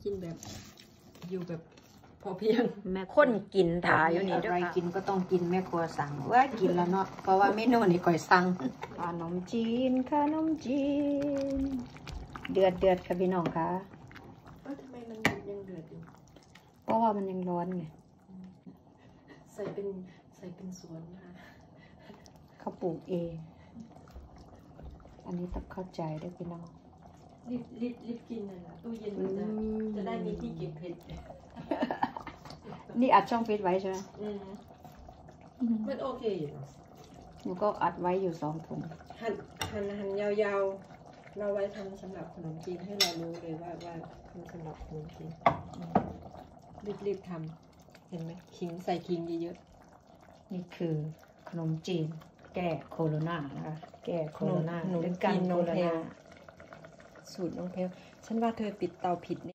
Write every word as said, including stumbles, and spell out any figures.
กินแบบอยู่แบบพอเพียงแม่คนกินถ่ายอยู่นี่ด้วยอะไรค่ะกินก็ต้องกินแม่ครัวสั่งว่ากินแล้วเนาะเพราะว่าเมนูนี่ก่อยสั่งขนมจีนขนมจีนเดือดเดือดค่ะพี่น้องค่ะเอ้าทำไมมันยังเดือดอยู่เพราะว่ามันยังร้อนไงใส่เป็นใส่เป็นสวนนะคะเขาปลูกเอง อันนี้ต้องเข้าใจด้วยพี่น้องรีบรีบรีบกินเลยนะตู้เย็นมันจะจะได้มีที่เก็บเผ็ดนี่อัดช่องฟิตไว้ใช่ไหมอืมมันโอเคอยู่หนูก็อัดไว้อยู่สองถุงหั่นหั่นหั่นยาวๆเราไว้ทำสำหรับขนมจีนให้เรารู้เลยว่าว่าทำสำหรับขนมจีนรีบรีบทำเห็นไหมขิงใส่ขิงเยอะนี่คือขนมจีนแก้โคโรนานะคะแก้โคโรนาขนมหรือจีกันนน้โคองโรแพลนาวสูตรน้องแพลวฉันว่าเธอปิดเตาผิด